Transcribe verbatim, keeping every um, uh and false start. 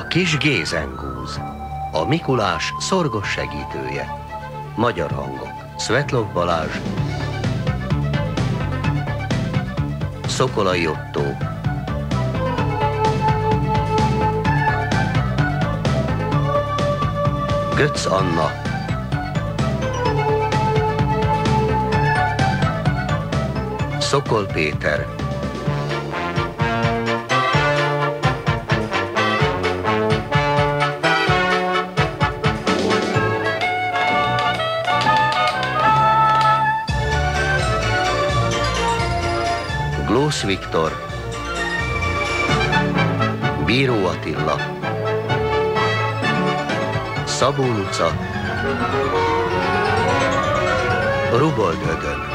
Kis Gézengúz, a Mikulás szorgos segítője. Magyar hangok: Svetlov Balázs, Szokolai Ottó, Götz Anna, Szokol Péter, Glósz Viktor, Bíró Attila, Szabó Luca, Rubold Ödön.